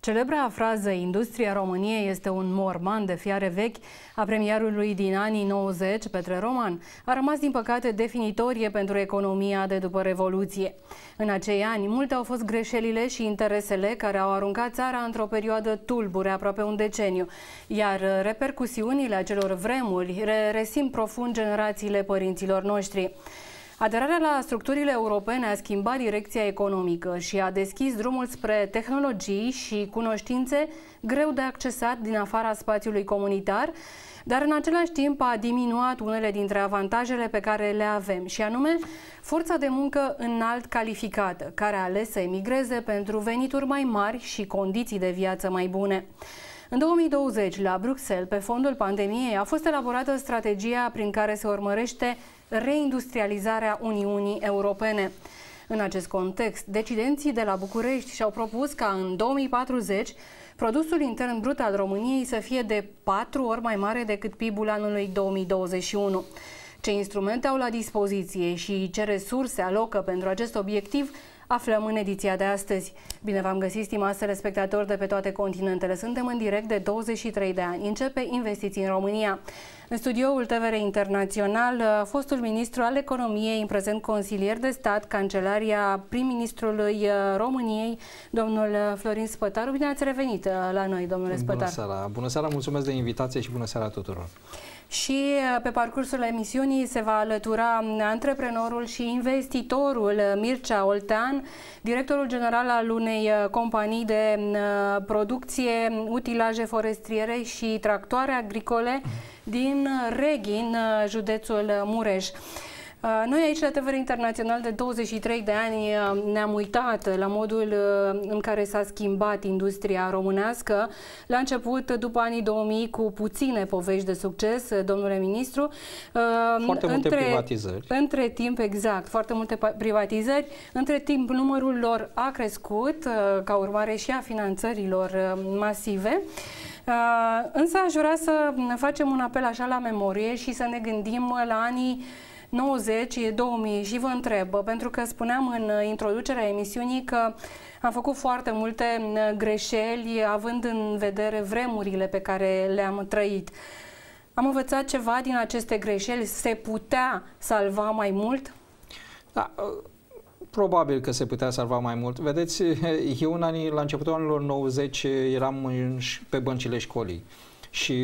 Celebra frază "Industria României este un morman de fiare vechi" a premierului din anii 90, Petre Roman, a rămas din păcate definitorie pentru economia de după Revoluție. În acei ani, multe au fost greșelile și interesele care au aruncat țara într-o perioadă tulbure, aproape un deceniu, iar repercusiunile acelor vremuri resimt profund generațiile părinților noștri. Aderarea la structurile europene a schimbat direcția economică și a deschis drumul spre tehnologii și cunoștințe greu de accesat din afara spațiului comunitar, dar în același timp a diminuat unele dintre avantajele pe care le avem, și anume forța de muncă înalt calificată, care a ales să emigreze pentru venituri mai mari și condiții de viață mai bune. În 2020, la Bruxelles, pe fondul pandemiei, a fost elaborată strategia prin care se urmărește reindustrializarea Uniunii Europene. În acest context, decidenții de la București și-au propus ca în 2040 produsul intern brut al României să fie de 4 ori mai mare decât PIB-ul anului 2021. Ce instrumente au la dispoziție și ce resurse alocă pentru acest obiectiv aflăm în ediția de astăzi. Bine v-am găsit, stimați telespectatori de pe toate continentele. Suntem în direct de 23 de ani. Începe Investiții în România. În studioul TVR Internațional, fostul ministru al economiei, în prezent consilier de stat, Cancelaria prim-ministrului României, domnul Florin Spătaru. Bine ați revenit la noi, domnule Spătaru. Bună seara! Bună seara, mulțumesc de invitație și bună seara tuturor! Și pe parcursul emisiunii se va alătura antreprenorul și investitorul Mircea Oltean, directorul general al unei companii de producție, utilaje forestiere și tractoare agricole din Reghin, județul Mureș. Noi aici la TVR Internațional de 23 de ani ne-am uitat la modul în care s-a schimbat industria românească. La început, după anii 2000, cu puține povești de succes, domnule ministru. Foarte multe privatizări. Între timp, exact, foarte multe privatizări. Între timp, numărul lor a crescut, ca urmare și a finanțărilor masive. Însă aș vrea să facem un apel așa la memorie și să ne gândim la anii 90-2000 și vă întreb, pentru că spuneam în introducerea emisiunii că am făcut foarte multe greșeli având în vedere vremurile pe care le-am trăit. Am învățat ceva din aceste greșeli? Se putea salva mai mult? Da, probabil că se putea salva mai mult. Vedeți, eu la începutul anilor 90 eram pe băncile școlii și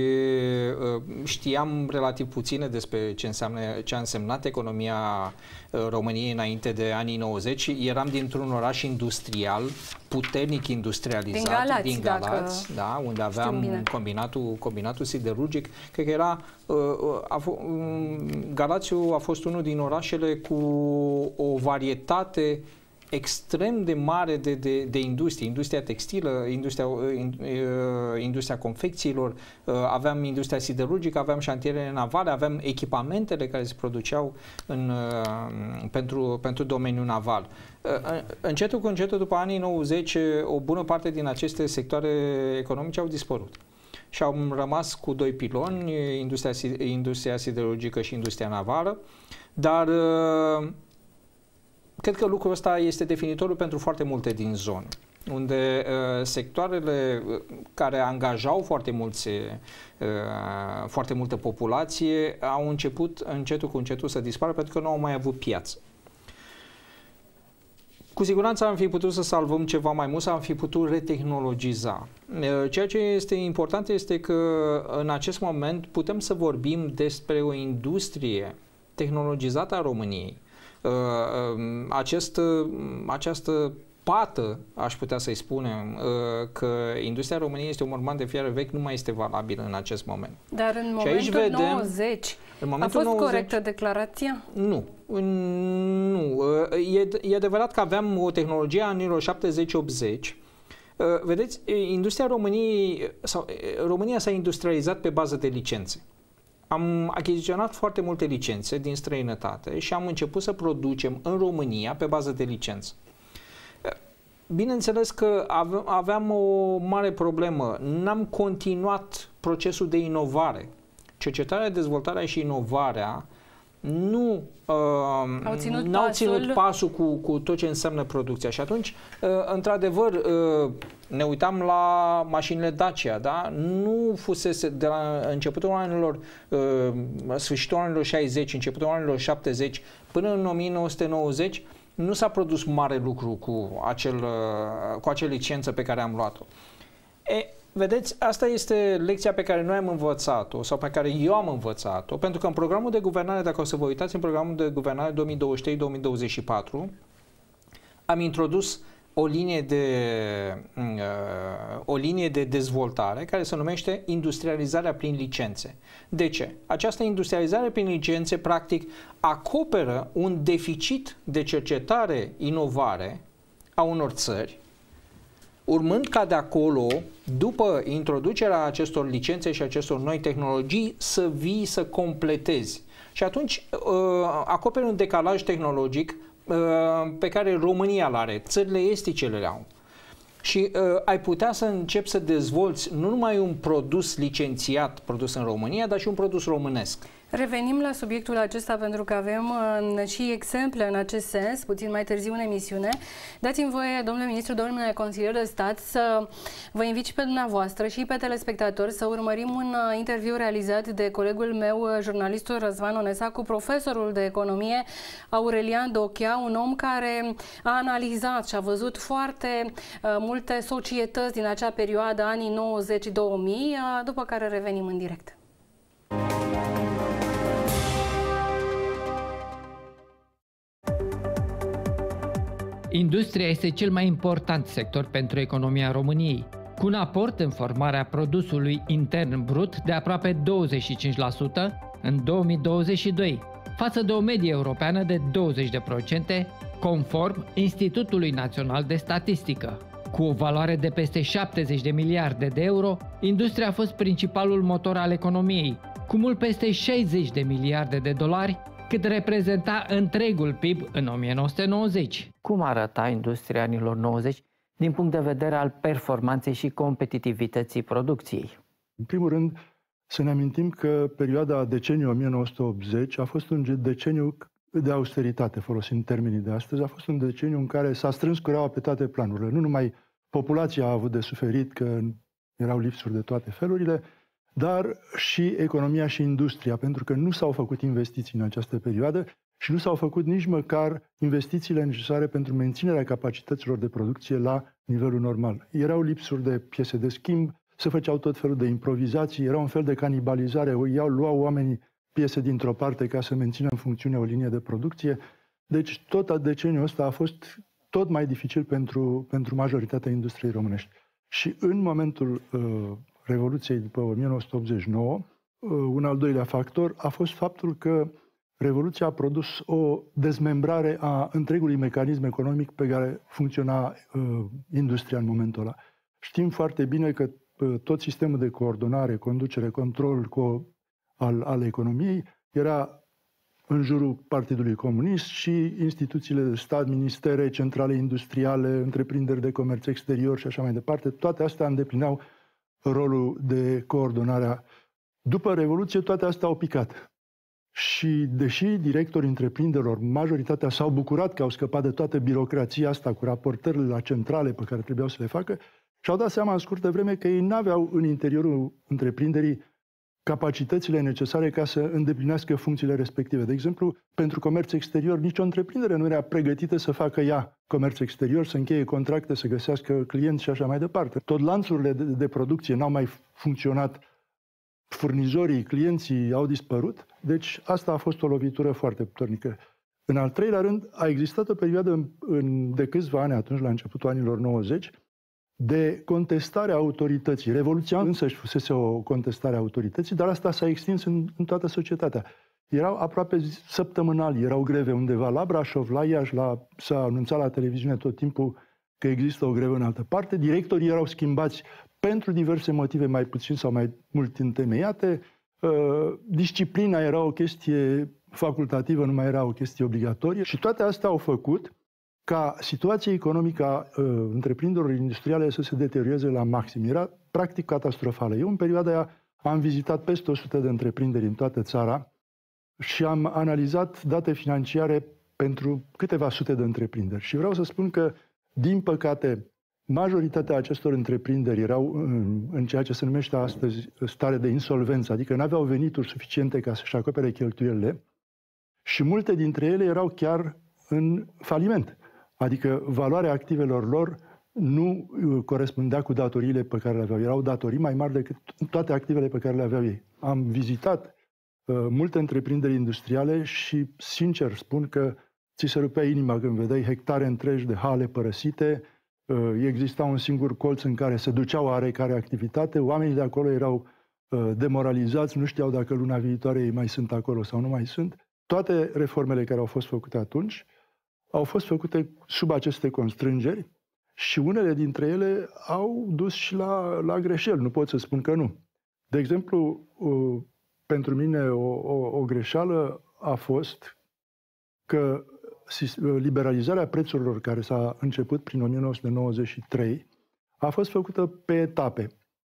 știam relativ puține despre ce a însemnat economia României înainte de anii 90. Eram dintr-un oraș industrial, puternic industrializat, din Galați, da, unde aveam combinatul siderurgic. Cred că era Galațiul a fost unul din orașele cu o varietate extrem de mare de industrie, industria textilă, industria confecțiilor, aveam industria siderurgică, aveam șantierele navale, aveam echipamentele care se produceau pentru domeniul naval. Încetul cu încetul, după anii 90, o bună parte din aceste sectoare economice au dispărut. Și am rămas cu doi piloni, industria siderurgică și industria navală, dar cred că lucrul ăsta este definitoriu pentru foarte multe din zone, unde sectoarele care angajau foarte multă populație au început încetul cu încetul să dispară pentru că nu au mai avut piață. Cu siguranță am fi putut să salvăm ceva mai mult, am fi putut retehnologiza. Ceea ce este important este că în acest moment putem să vorbim despre o industrie tehnologizată a României. Această pată, aș putea să-i spunem, că industria României este un morman de fiare vechi, nu mai este valabil în acest moment. Dar în momentul 90 a fost corectă declarația? Nu. E adevărat că aveam o tehnologie a anilor 70-80. Vedeți, România s-a industrializat pe bază de licențe. Am achiziționat foarte multe licențe din străinătate și am început să producem în România pe bază de licență. Bineînțeles că aveam o mare problemă. N-am continuat procesul de inovare. Cercetarea, dezvoltarea și inovarea n-au ținut pasul cu tot ce înseamnă producția. Și atunci, într-adevăr, ne uitam la mașinile Dacia, da? Nu fusese de la începutul anilor, sfârșitul anilor 60, începutul anilor 70, până în 1990, nu s-a produs mare lucru cu acea licență pe care am luat-o. Vedeți, asta este lecția pe care noi am învățat-o sau pe care eu am învățat-o, pentru că în programul de guvernare, dacă o să vă uitați în programul de guvernare 2023-2024, am introdus o linie de dezvoltare care se numește industrializarea prin licențe. De ce? Această industrializare prin licențe, practic, acoperă un deficit de cercetare, inovare a unor țări, urmând ca de acolo, după introducerea acestor licențe și acestor noi tehnologii, să vii să completezi. Și atunci acoperi un decalaj tehnologic pe care România îl are, țările estice le au. Și ai putea să începi să dezvolți nu numai un produs licențiat produs în România, dar și un produs românesc. Revenim la subiectul acesta pentru că avem și exemple în acest sens, puțin mai târziu în emisiune. Dați-mi voie, domnule ministru, domnule consilier de stat, să vă invit și pe dumneavoastră și pe telespectatori să urmărim un interviu realizat de colegul meu, jurnalistul Răzvan Onesa, cu profesorul de economie Aurelian Dochea, un om care a analizat și a văzut foarte multe societăți din acea perioadă, anii 90-2000, după care revenim în direct. Industria este cel mai important sector pentru economia României, cu un aport în formarea produsului intern brut de aproape 25% în 2022, față de o medie europeană de 20%, conform Institutului Național de Statistică. Cu o valoare de peste 70 de miliarde de euro, industria a fost principalul motor al economiei, cu mult peste 60 de miliarde de dolari, cât reprezenta întregul PIB în 1990. Cum arăta industria anilor 90 din punct de vedere al performanței și competitivității producției? În primul rând, să ne amintim că perioada deceniului 1980 a fost un deceniu de austeritate, folosind termenii de astăzi. A fost un deceniu în care s-a strâns cureaua pe toate planurile. Nu numai populația a avut de suferit, că erau lipsuri de toate felurile, dar și economia și industria, pentru că nu s-au făcut investiții în această perioadă și nu s-au făcut nici măcar investițiile necesare pentru menținerea capacităților de producție la nivelul normal. Erau lipsuri de piese de schimb, se făceau tot felul de improvizații, era un fel de canibalizare, luau oamenii piese dintr-o parte ca să mențină în funcțiune o linie de producție. Deci tot deceniul ăsta a fost tot mai dificil pentru majoritatea industriei românești. Și în momentul Revoluției după 1989, un al doilea factor a fost faptul că Revoluția a produs o dezmembrare a întregului mecanism economic pe care funcționa industria în momentul ăla. Știm foarte bine că tot sistemul de coordonare, conducere, control al economiei era în jurul Partidului Comunist și instituțiile de stat, ministere, centrale industriale, întreprinderi de comerț exterior și așa mai departe, toate astea îndeplineau rolul de coordonare. După Revoluție, toate astea au picat. Și deși directorii întreprinderilor, majoritatea s-au bucurat că au scăpat de toată birocrația asta cu raportările la centrale pe care trebuiau să le facă, și-au dat seama în scurtă vreme că ei n-aveau în interiorul întreprinderii capacitățile necesare ca să îndeplinească funcțiile respective. De exemplu, pentru comerț exterior, nicio întreprindere nu era pregătită să facă ea comerț exterior, să încheie contracte, să găsească clienți și așa mai departe. Tot lanțurile de producție n-au mai funcționat, furnizorii, clienții au dispărut, deci asta a fost o lovitură foarte puternică. În al treilea rând, a existat o perioadă de câțiva ani, atunci, la începutul anilor 90, de contestare a autorității. Revoluția însăși fusese o contestare a autorității, dar asta s-a extins în toată societatea. Erau aproape săptămânali, erau greve undeva la Brașov, la Iași, s-a anunțat la televiziune tot timpul că există o grevă în altă parte. Directorii erau schimbați pentru diverse motive mai puțin sau mai mult întemeiate. Disciplina era o chestie facultativă, nu mai era o chestie obligatorie. Și toate astea au făcut ca situația economică a întreprinderilor industriale să se deterioreze la maxim. Era practic catastrofală. Eu în perioada aia am vizitat peste 100 de întreprinderi în toată țara și am analizat date financiare pentru câteva sute de întreprinderi. Și vreau să spun că, din păcate, majoritatea acestor întreprinderi erau în ceea ce se numește astăzi stare de insolvență, adică nu aveau venituri suficiente ca să-și acopere cheltuielile și multe dintre ele erau chiar în faliment. Adică valoarea activelor lor nu corespundea cu datoriile pe care le aveau. Erau datorii mai mari decât toate activele pe care le aveau ei. Am vizitat multe întreprinderi industriale și, sincer, spun că ți se rupea inima când vedeai hectare întregi de hale părăsite, exista un singur colț în care se duceau oarecare activitate, oamenii de acolo erau demoralizați, nu știau dacă luna viitoare ei mai sunt acolo sau nu mai sunt. Toate reformele care au fost făcute atunci au fost făcute sub aceste constrângeri și unele dintre ele au dus și la greșeli, nu pot să spun că nu. De exemplu, pentru mine o greșeală a fost că liberalizarea prețurilor care s-a început prin 1993 a fost făcută pe etape.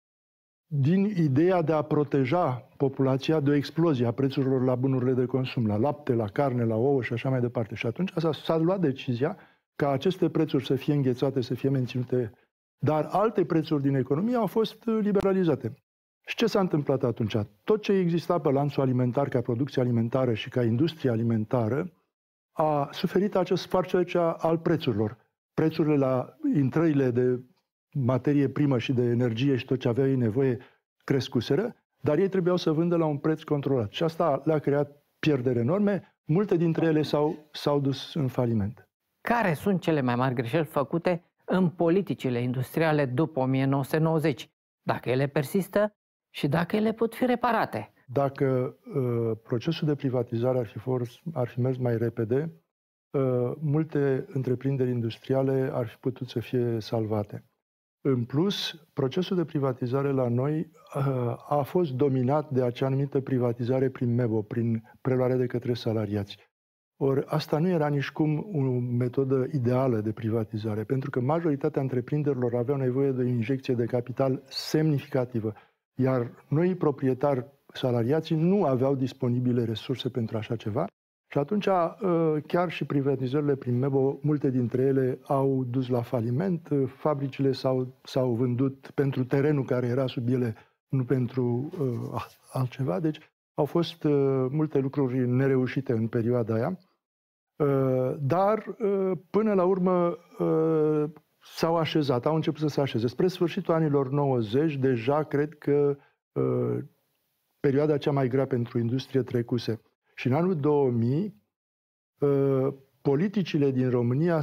Din ideea de a proteja populația de o explozie a prețurilor la bunurile de consum, la lapte, la carne, la ouă și așa mai departe. Și atunci s-a luat decizia ca aceste prețuri să fie înghețate, să fie menținute, dar alte prețuri din economie au fost liberalizate. Și ce s-a întâmplat atunci? Tot ce exista pe lanțul alimentar ca producție alimentară și ca industrie alimentară a suferit acest sfarcere al prețurilor. Prețurile la intrările de materie primă și de energie și tot ce aveau ei nevoie crescuseră, dar ei trebuiau să vândă la un preț controlat. Și asta le-a creat pierderi enorme. Multe dintre ele s-au dus în faliment. Care sunt cele mai mari greșeli făcute în politicile industriale după 1990? Dacă ele persistă și dacă ele pot fi reparate? Dacă procesul de privatizare ar fi mers mai repede, multe întreprinderi industriale ar fi putut să fie salvate. În plus, procesul de privatizare la noi a fost dominat de acea anumită privatizare prin MEBO, prin preluare de către salariați. Ori asta nu era nici cum o metodă ideală de privatizare, pentru că majoritatea întreprinderilor aveau nevoie de o injecție de capital semnificativă, iar noi proprietari salariații nu aveau disponibile resurse pentru așa ceva. Și atunci, chiar și privatizările prin MEBO, multe dintre ele au dus la faliment, fabricile s-au vândut pentru terenul care era sub ele, nu pentru altceva. Deci au fost multe lucruri nereușite în perioada aia, dar până la urmă s-au așezat, au început să se așeze. Spre sfârșitul anilor 90, deja cred că perioada cea mai grea pentru industrie trecuse. Și în anul 2000, politicile din România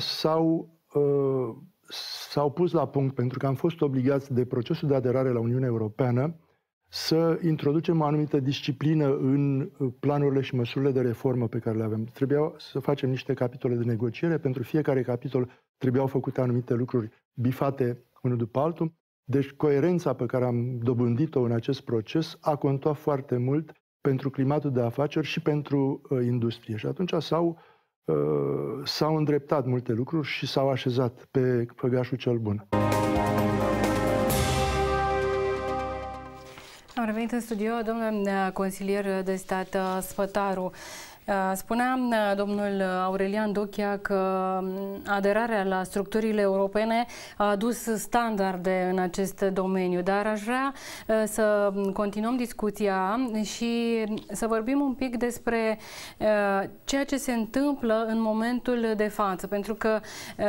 s-au pus la punct, pentru că am fost obligați de procesul de aderare la Uniunea Europeană să introducem o anumită disciplină în planurile și măsurile de reformă pe care le avem. Trebuia să facem niște capitole de negociere, pentru fiecare capitol trebuiau făcute anumite lucruri bifate unul după altul. Deci coerența pe care am dobândit-o în acest proces a contat foarte mult pentru climatul de afaceri și pentru industrie. Și atunci s-au îndreptat multe lucruri și s-au așezat pe făgașul cel bun. Am revenit în studio, domnule consilier de stat Spătaru. Spunea domnul Aurelian Dochia că aderarea la structurile europene a adus standarde în acest domeniu, dar aș vrea să continuăm discuția și să vorbim un pic despre ceea ce se întâmplă în momentul de față, pentru că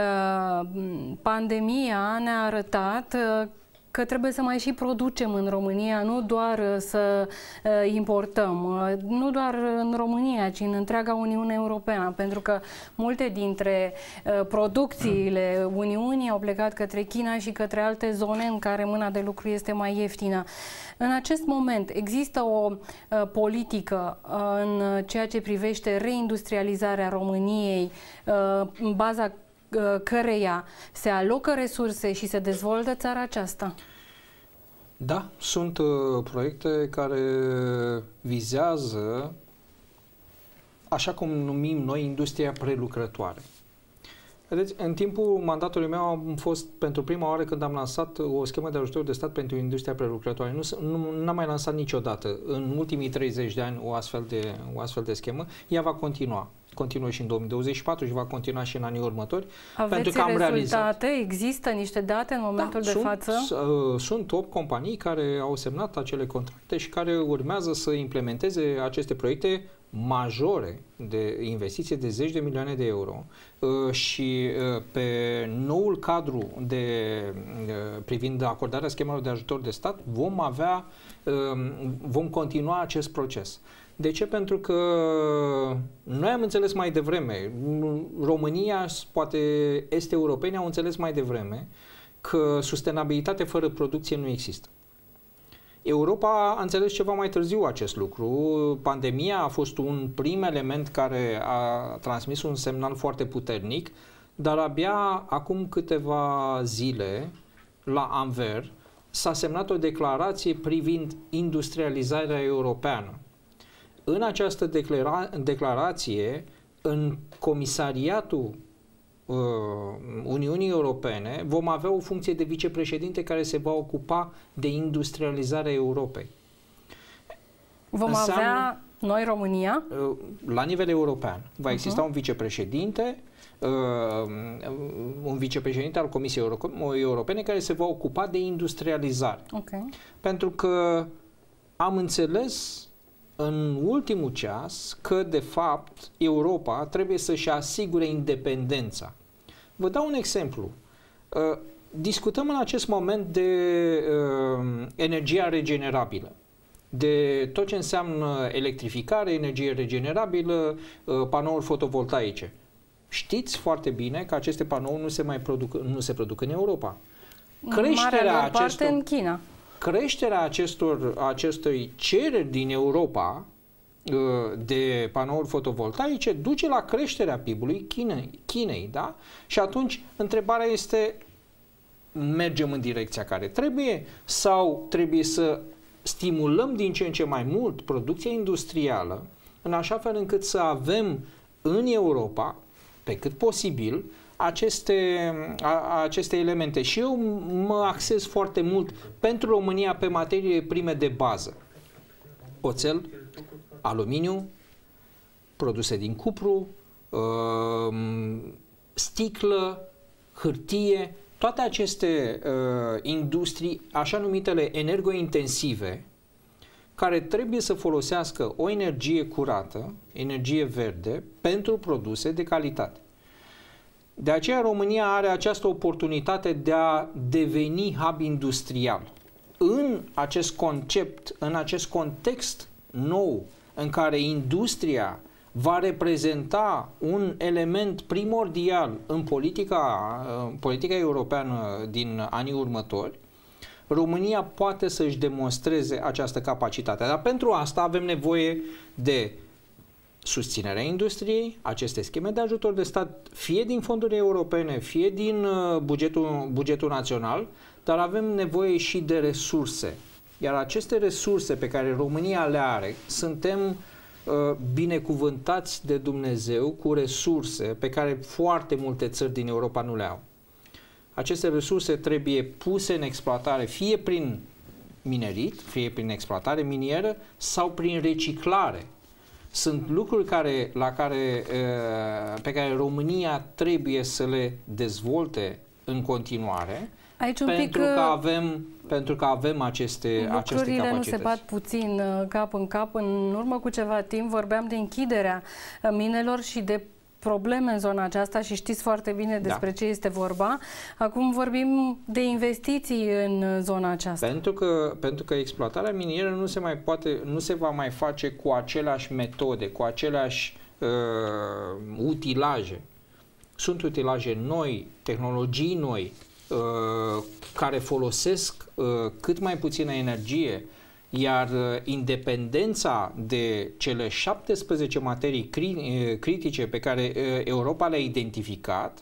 pandemia ne-a arătat că trebuie să mai și producem în România, nu doar să importăm, nu doar în România, ci în întreaga Uniune Europeană, pentru că multe dintre producțiile Uniunii au plecat către China și către alte zone în care mâna de lucru este mai ieftină. În acest moment există o politică în ceea ce privește reindustrializarea României, în baza căreia se alocă resurse și se dezvoltă țara aceasta? Da, sunt proiecte care vizează, așa cum numim noi, industria prelucrătoare. Vedeți, în timpul mandatului meu am fost pentru prima oară când am lansat o schemă de ajutor de stat pentru industria prelucrătoare. Nu n-am mai lansat niciodată în ultimii 30 de ani o astfel de schemă. Ea va continua. Continuă și în 2024 și va continua și în anii următori. Aveți pentru că am rezultate? Există niște date în momentul de față? Sunt 8 companii care au semnat acele contracte și care urmează să implementeze aceste proiecte majore de investiție de zeci de milioane de euro și pe noul cadru privind acordarea schemelor de ajutor de stat vom continua acest proces. De ce? Pentru că noi am înțeles mai devreme, România, poate est-europeni au înțeles mai devreme că sustenabilitate fără producție nu există. Europa a înțeles ceva mai târziu acest lucru. Pandemia a fost un prim element care a transmis un semnal foarte puternic, dar abia acum câteva zile, la Anvers, s-a semnat o declarație privind industrializarea europeană. În această declarație, în comisariatul Uniunii Europene, vom avea o funcție de vicepreședinte care se va ocupa de industrializarea Europei. Vom avea noi, România? La nivel european. Va exista un vicepreședinte, al Comisiei Europene care se va ocupa de industrializare. Okay. Pentru că am înțeles în ultimul ceas că, de fapt, Europa trebuie să-și asigure independența. Vă dau un exemplu. Discutăm în acest moment de energia regenerabilă, de tot ce înseamnă electrificare, energie regenerabilă, panouri fotovoltaice. Știți foarte bine că aceste panouri nu se produc în Europa. Creșterea parte în China. Creșterea acestei cereri din Europa de panouri fotovoltaice duce la creșterea PIB-ului Chinei, da? Și atunci întrebarea este, mergem în direcția care trebuie sau trebuie să stimulăm din ce în ce mai mult producția industrială în așa fel încât să avem în Europa, pe cât posibil, aceste elemente. Și eu mă axez foarte mult pentru România pe materie prime de bază. Oțel, aluminiu, produse din cupru, sticlă, hârtie, toate aceste industrii, așa numitele energointensive, care trebuie să folosească o energie curată, energie verde, pentru produse de calitate. De aceea România are această oportunitate de a deveni hub industrial. În acest concept, în acest context nou în care industria va reprezenta un element primordial în politica europeană din anii următori, România poate să-și demonstreze această capacitate. Dar pentru asta avem nevoie de susținerea industriei, aceste scheme de ajutor de stat, fie din fonduri europene, fie din bugetul național, dar avem nevoie și de resurse. Iar aceste resurse pe care România le are, suntem binecuvântați de Dumnezeu cu resurse pe care foarte multe țări din Europa nu le au. Aceste resurse trebuie puse în exploatare fie prin minerit, fie prin exploatare minieră sau prin reciclare. Sunt lucruri pe care România trebuie să le dezvolte în continuare. Aici pentru că avem aceste capacități. Lucrurile nu se bat puțin cap în cap. În urmă cu ceva timp vorbeam de închiderea minelor și de probleme în zona aceasta și știți foarte bine despre ce este vorba. Acum vorbim de investiții în zona aceasta. Pentru că exploatarea minieră nu se va mai face cu aceleași metode, cu aceleași utilaje. Sunt utilaje noi, tehnologii noi, care folosesc cât mai puțină energie, iar independența de cele 17 materii critice pe care Europa le-a identificat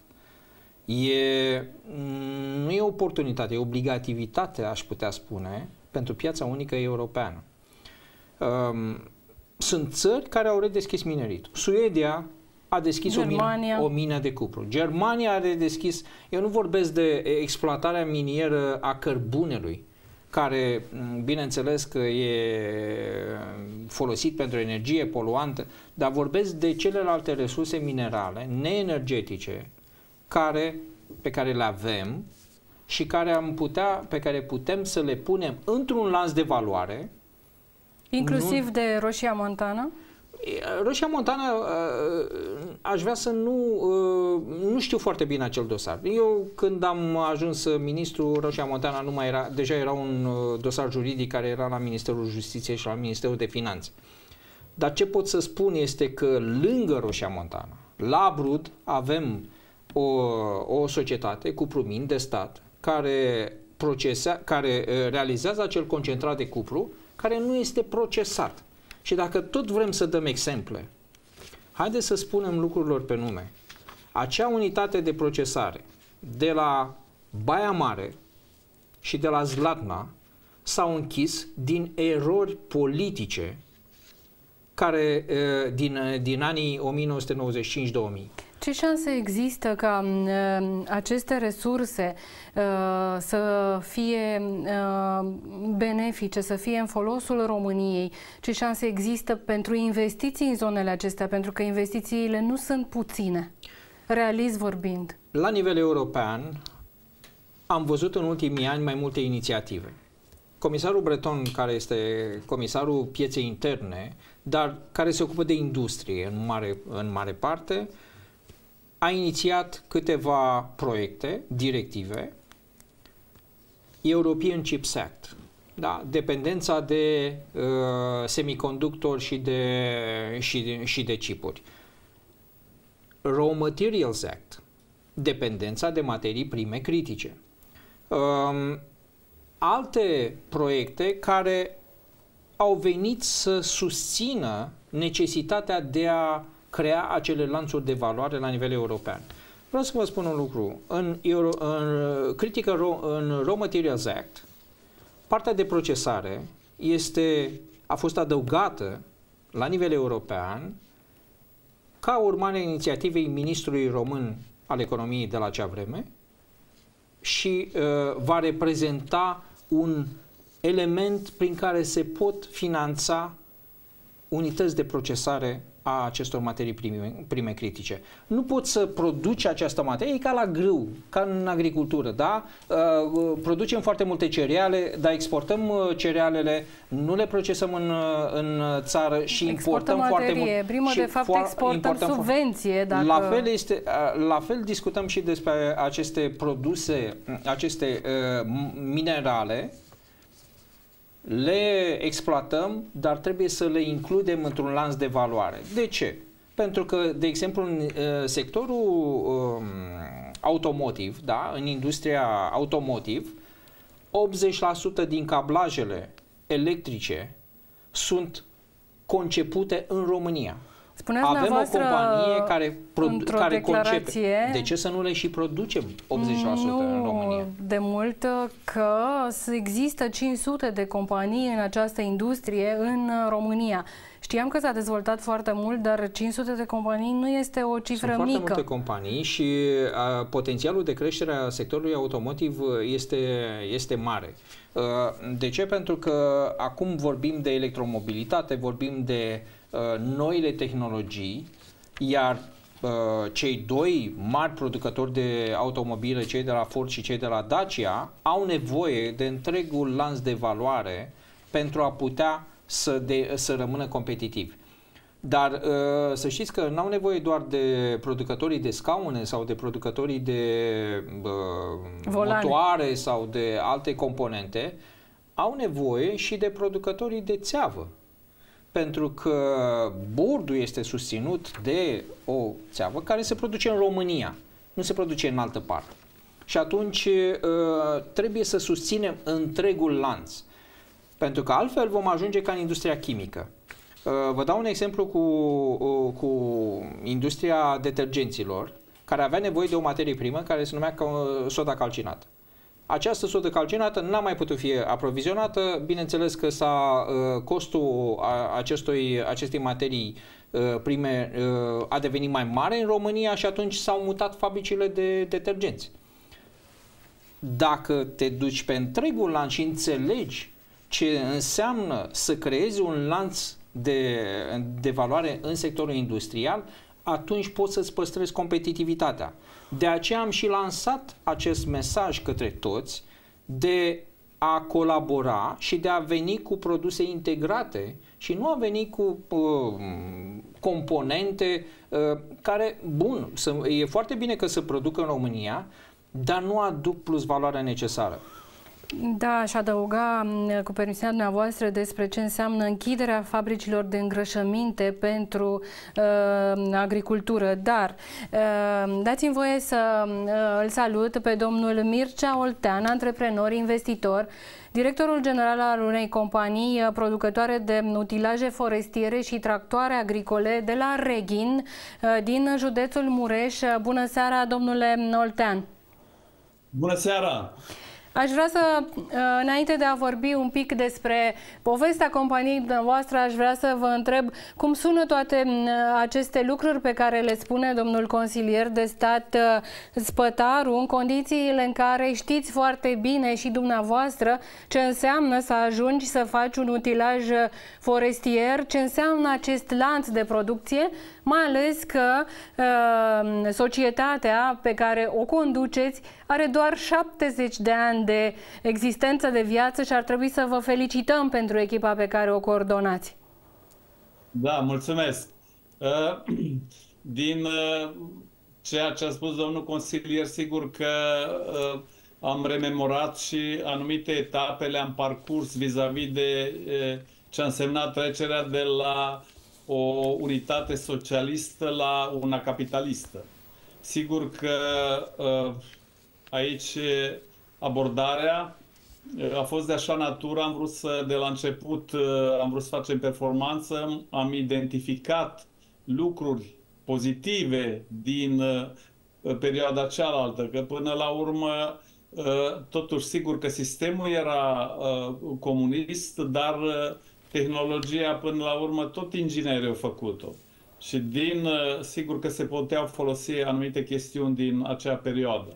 nu e oportunitate, e obligativitate, aș putea spune, pentru piața unică europeană. Sunt țări care au redeschis mineritul. Suedia a deschis o mină de cupru. Germania are deschis, eu nu vorbesc de exploatarea minieră a cărbunelui, care, bineînțeles că e folosit pentru energie poluantă, dar vorbesc de celelalte resurse minerale neenergetice pe care le avem și pe care putem să le punem într-un lanț de valoare. Inclusiv de Roșia Montană? Roșia Montană, aș vrea să nu știu foarte bine acel dosar. Eu, când am ajuns ministru, Roșia Montană nu mai era, deja era un dosar juridic care era la Ministerul Justiției și la Ministerul de Finanțe. Dar ce pot să spun este că lângă Roșia Montană, la Brud, avem o societate Cuprumini de stat care realizează acel concentrat de cupru care nu este procesat. Și dacă tot vrem să dăm exemple, haideți să spunem lucrurilor pe nume. Acea unitate de procesare de la Baia Mare și de la Zlatna s-au închis din erori politice din anii 1995-2000. Ce șanse există ca aceste resurse să fie benefice, să fie în folosul României? Ce șanse există pentru investiții în zonele acestea? Pentru că investițiile nu sunt puține, realist vorbind. La nivel european am văzut în ultimii ani mai multe inițiative. Comisarul Breton, care este comisarul pieței interne, dar care se ocupă de industrie în mare parte, a inițiat câteva proiecte, directive, European Chips Act, da? Dependența de semiconductori și de chipuri. Raw Materials Act, dependența de materii prime critice. Alte proiecte care au venit să susțină necesitatea de a crea acele lanțuri de valoare la nivel european. Vreau să vă spun un lucru. În Raw Materials Act, partea de procesare a fost adăugată la nivel european ca urmare a inițiativei ministrului român al economiei de la acea vreme și va reprezenta un element prin care se pot finanța unități de procesare a acestor materii prime critice. Nu poți să produci această materie, e ca la grâu, ca în agricultură, da? Producem foarte multe cereale, dar exportăm cerealele, nu le procesăm în țară și importăm foarte mult. Primă, de fapt, exportăm subvenție. Dacă... La fel discutăm și despre aceste produse, aceste minerale. Le exploatăm, dar trebuie să le includem într-un lanț de valoare. De ce? Pentru că, de exemplu, în sectorul automotiv, da, în industria automotiv, 80% din cablajele electrice sunt concepute în România. Avem o companie care concepe. De ce să nu le și producem 80% în România? De mult că există 500 de companii în această industrie în România. Știam că s-a dezvoltat foarte mult, dar 500 de companii nu este o cifră mică. Sunt foarte multe companii și potențialul de creștere a sectorului automotiv este mare. De ce? Pentru că acum vorbim de electromobilitate, vorbim de noile tehnologii, iar cei doi mari producători de automobile, cei de la Ford și cei de la Dacia, au nevoie de întregul lanț de valoare pentru a putea să rămână competitivi. Dar să știți că n-au nevoie doar de producătorii de scaune sau de producătorii de motoare sau de alte componente, au nevoie și de producătorii de țeavă. Pentru că bordul este susținut de o țeavă care se produce în România, nu se produce în altă parte. Și atunci trebuie să susținem întregul lanț, pentru că altfel vom ajunge ca în industria chimică. Vă dau un exemplu cu industria detergenților, care avea nevoie de o materie primă care se numea soda calcinată. această sodă calcinată n-a mai putut fi aprovizionată. Bineînțeles că costul acestei materii prime a devenit mai mare în România și atunci s-au mutat fabricile de detergenți. Dacă te duci pe întregul lanț și înțelegi ce înseamnă să creezi un lanț de valoare în sectorul industrial, atunci poți să-ți păstrezi competitivitatea. De aceea am și lansat acest mesaj către toți de a colabora și de a veni cu produse integrate și nu a veni cu componente care, bun, e foarte bine că se produc în România, dar nu aduc plus valoarea necesară. Da, aș adăuga, cu permisiunea dumneavoastră, despre ce înseamnă închiderea fabricilor de îngrășăminte pentru agricultură. Dar dați-mi voie să îl salut pe domnul Mircea Oltean, antreprenor, investitor, directorul general al unei companii producătoare de utilaje forestiere și tractoare agricole de la Reghin, din județul Mureș. Bună seara, domnule Oltean! Bună seara! Aș vrea să, înainte de a vorbi un pic despre povestea companiei noastre, aș vrea să vă întreb cum sună toate aceste lucruri pe care le spune domnul consilier de stat Spătaru, în condițiile în care știți foarte bine și dumneavoastră ce înseamnă să ajungi să faci un utilaj forestier, ce înseamnă acest lanț de producție, mai ales că societatea pe care o conduceți are doar 70 de ani de existență de viață și ar trebui să vă felicităm pentru echipa pe care o coordonați. Da, mulțumesc. Din ceea ce a spus domnul consilier, sigur că am rememorat și anumite etape le-am parcurs vis-a-vis de ce a însemnat trecerea de la o unitate socialistă la una capitalistă. Sigur că aici abordarea a fost de așa natură, am vrut de la început, am vrut să facem performanță, am identificat lucruri pozitive din perioada cealaltă, că până la urmă, totuși, sigur că sistemul era comunist, dar tehnologia, până la urmă, tot inginerii au făcut-o. Și sigur că se puteau folosi anumite chestiuni din acea perioadă.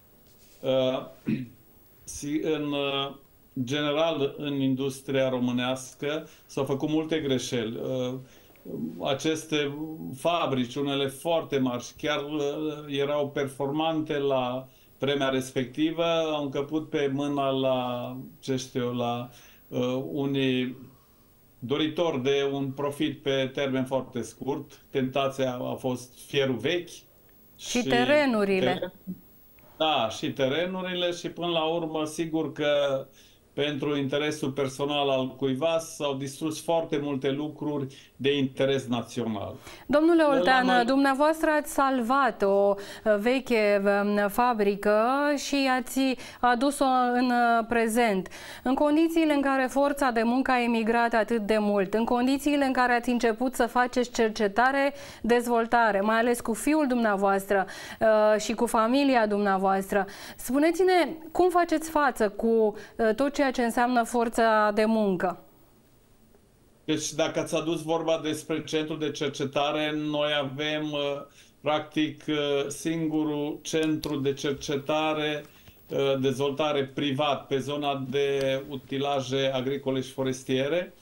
În general, în industria românească s-au făcut multe greșeli. Aceste fabrici, unele foarte mari și chiar erau performante la vremea respectivă, au încăput pe mâna la, ce știu eu, la unii doritori de un profit pe termen foarte scurt. Tentația a fost fierul vechi. Și terenurile. Da, și terenurile și până la urmă, sigur că pentru interesul personal al cuiva s-au distrus foarte multe lucruri de interes național. Domnule Oltean, dumneavoastră ați salvat o veche fabrică și ați adus-o în prezent. În condițiile în care forța de muncă a emigrat atât de mult, în condițiile în care ați început să faceți cercetare, dezvoltare, mai ales cu fiul dumneavoastră și cu familia dumneavoastră, spuneți-ne cum faceți față cu tot ceea ce înseamnă forța de muncă? Deci, dacă ați adus vorba despre centrul de cercetare, noi avem, practic, singurul centru de cercetare, dezvoltare privat pe zona de utilaje agricole și forestiere.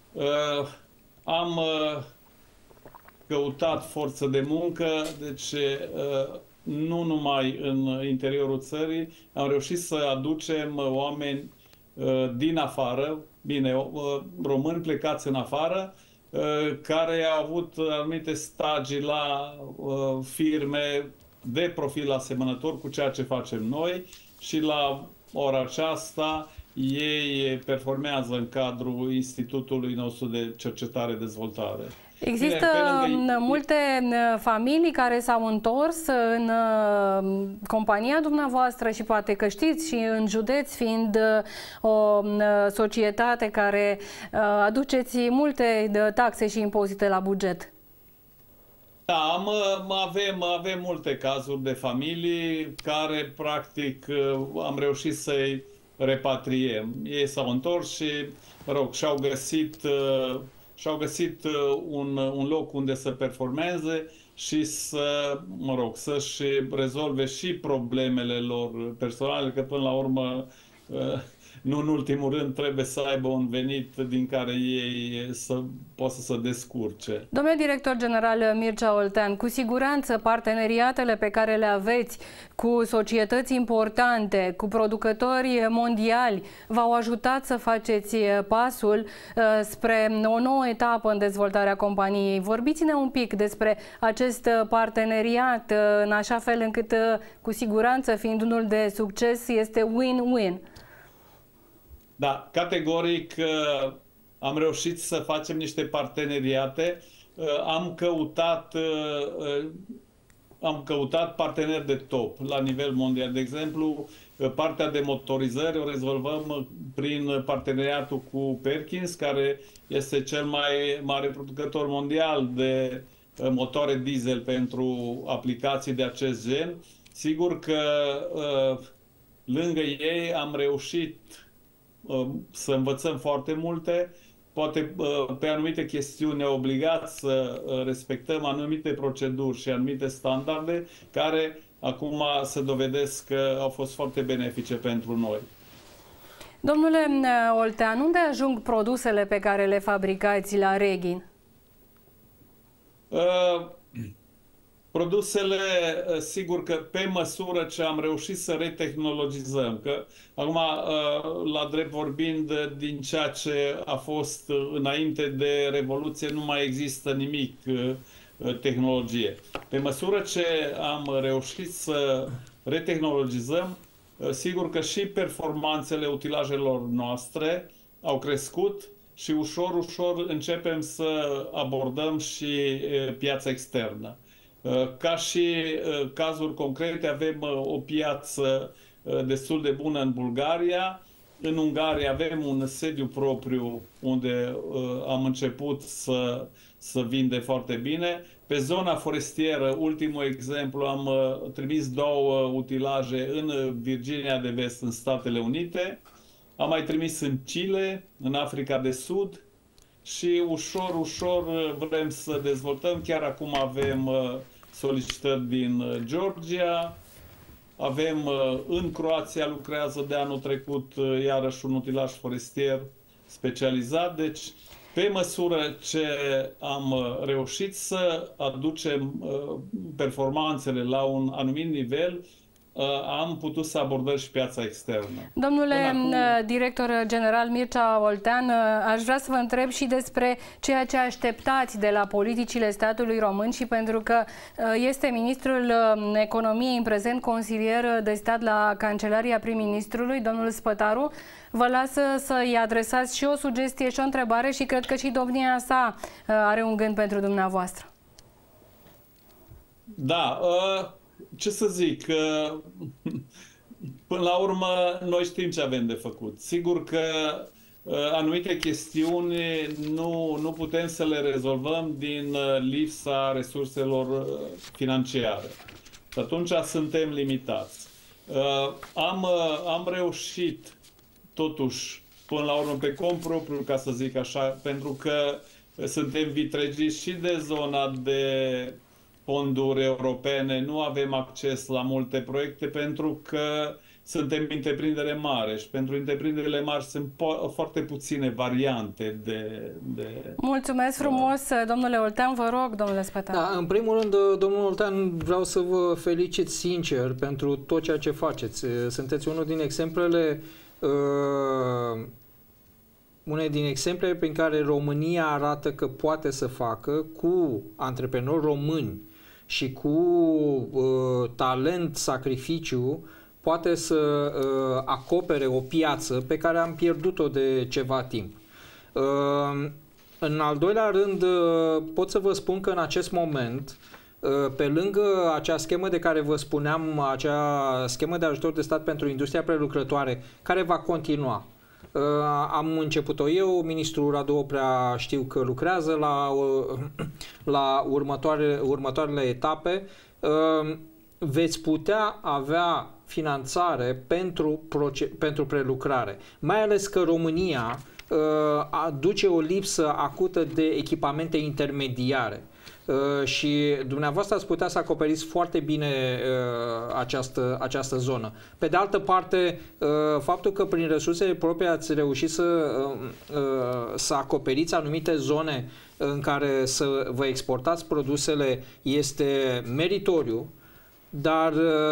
Am căutat forță de muncă, deci nu numai în interiorul țării, am reușit să aducem oameni din afară, bine, români plecați în afară, care au avut anumite stagii la firme de profil asemănător cu ceea ce facem noi și la ora aceasta ei performează în cadrul institutului nostru de cercetare-dezvoltare. Există multe familii care s-au întors în compania dumneavoastră și poate că știți și în județ, fiind o societate care aduceți multe taxe și impozite la buget. Da, avem multe cazuri de familii care, practic, am reușit să-i repatriem. Ei s-au întors și, mă rog, și-au găsit un loc unde să performeze și să-și rezolve și problemele lor personale, că până la urmă, nu în ultimul rând, trebuie să aibă un venit din care ei să poată să se descurce. Domnule director general Mircea Oltean, cu siguranță parteneriatele pe care le aveți cu societăți importante, cu producători mondiali, v-au ajutat să faceți pasul spre o nouă etapă în dezvoltarea companiei. Vorbiți-ne un pic despre acest parteneriat, în așa fel încât, cu siguranță, fiind unul de succes, este win-win. Da, categoric am reușit să facem niște parteneriate. Am căutat parteneri de top la nivel mondial. De exemplu, partea de motorizări o rezolvăm prin parteneriatul cu Perkins, care este cel mai mare producător mondial de motoare diesel pentru aplicații de acest gen. Sigur că lângă ei am reușit să învățăm foarte multe, poate pe anumite chestiuni ne obligat să respectăm anumite proceduri și anumite standarde care acum se dovedesc că au fost foarte benefice pentru noi. Domnule Oltean, unde ajung produsele pe care le fabricați la Reghin? Produsele, sigur că pe măsură ce am reușit să retehnologizăm, că acum, la drept vorbind, din ceea ce a fost înainte de Revoluție, nu mai există nimic tehnologie. Pe măsură ce am reușit să retehnologizăm, sigur că și performanțele utilajelor noastre au crescut și ușor, ușor începem să abordăm și piața externă. Ca și cazuri concrete, avem o piață destul de bună în Bulgaria. În Ungaria avem un sediu propriu unde am început să vinde foarte bine. Pe zona forestieră, ultimul exemplu, am trimis 2 utilaje în Virginia de Vest, în Statele Unite. Am mai trimis în Chile, în Africa de Sud și ușor, ușor vrem să dezvoltăm. Chiar acum avem solicitări din Georgia, avem în Croația, lucrează de anul trecut iarăși un utilaj forestier specializat. Deci, pe măsură ce am reușit să aducem performanțele la un anumit nivel, am putut să abordăm și piața externă. Domnule director general Mircea Oltean, aș vrea să vă întreb și despre ceea ce așteptați de la politicile statului român și pentru că este ministrul economiei în prezent consilier de stat la Cancelaria prim-ministrului, domnul Spătaru, vă las să-i adresați și o sugestie și o întrebare și cred că și domnia sa are un gând pentru dumneavoastră. Da, ce să zic, până la urmă noi știm ce avem de făcut. Sigur că anumite chestiuni nu putem să le rezolvăm din lipsa resurselor financiare. Și atunci suntem limitați. Am reușit totuși, până la urmă, pe cont propriu, ca să zic așa, pentru că suntem vitregiți și de zona de fonduri europene, nu avem acces la multe proiecte pentru că suntem întreprindere mare și pentru întreprinderile mari sunt foarte puține variante de... Mulțumesc frumos, domnule Oltean. Vă rog, domnule Spătaru. Da, în primul rând, domnul Oltean, vreau să vă felicit sincer pentru tot ceea ce faceți. Sunteți unul din exemplele prin care România arată că poate să facă cu antreprenori români și cu talent, sacrificiu, poate să acopere o piață pe care am pierdut-o de ceva timp. În al doilea rând, pot să vă spun că în acest moment, pe lângă acea schemă de care vă spuneam, acea schemă de ajutor de stat pentru industria prelucrătoare, care va continua, Am început-o eu, ministrul Radu Oprea știu că lucrează la următoarele etape. Veți putea avea finanțare pentru prelucrare, mai ales că România aduce o lipsă acută de echipamente intermediare. Și dumneavoastră ați putea să acoperiți foarte bine această zonă. Pe de altă parte, faptul că prin resursele proprii ați reușit să acoperiți anumite zone în care să vă exportați produsele este meritoriu, dar